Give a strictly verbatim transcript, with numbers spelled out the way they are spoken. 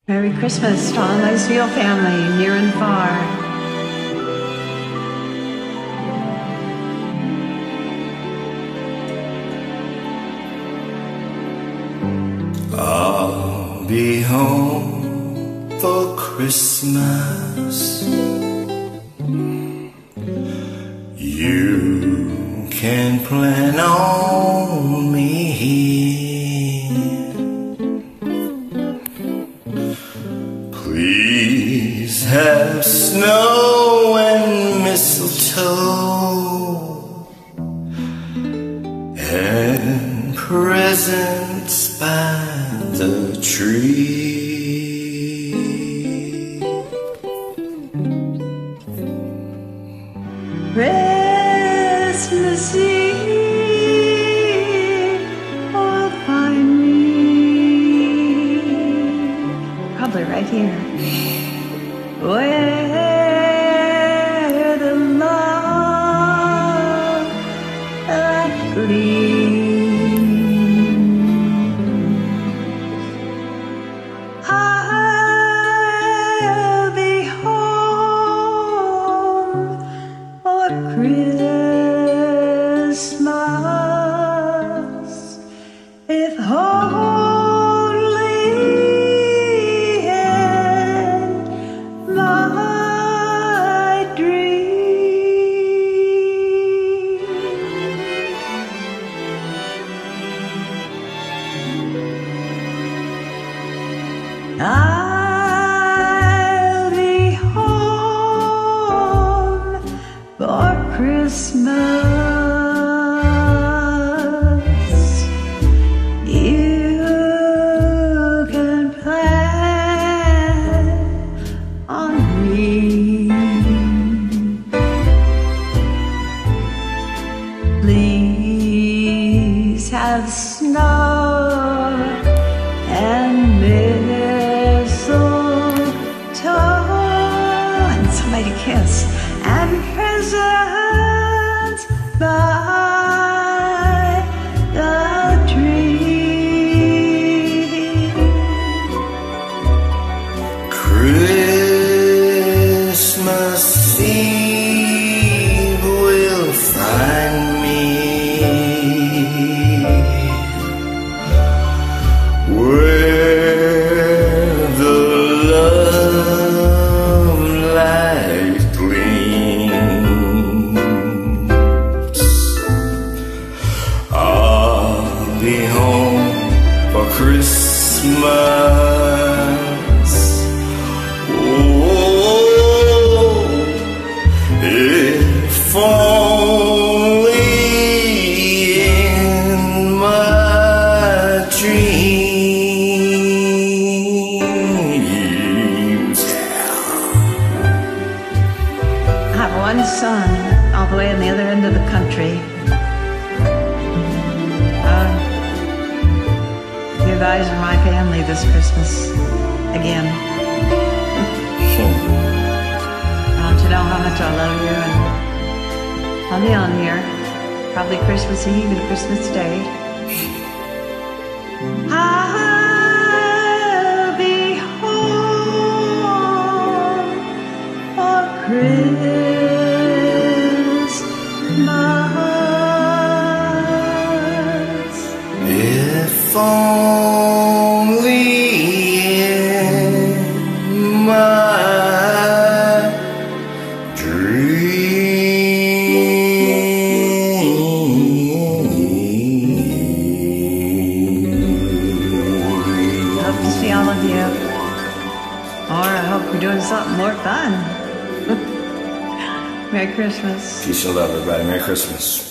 Merry Christmas to all my Seal family, near and far. I'll be home for Christmas. You can plan on me here. Please have snow and mistletoe and presents by the tree. Christmas Eve will find me probably right here, where the love that gleams. I'll be home for Christmas, if only in my dream. I'll be home for Christmas. You can plan on me. Please have snow and mistletoe and somebody to kiss and presents by the tree. Christmas Eve will find me where the love light gleams. I'll be home for Christmas. Oh, if only in my dreams. I have one son all the way on the other end of the country. Uh, you guys are my family this Christmas again. I want you to know how much I love you, and I'll be on here probably Christmas Eve and Christmas Day. I'll be home for Christmas. If only in my dreams. Hope to see all of you. Or I hope we're doing something more fun. Merry Christmas. Peace and love, everybody. Merry Christmas.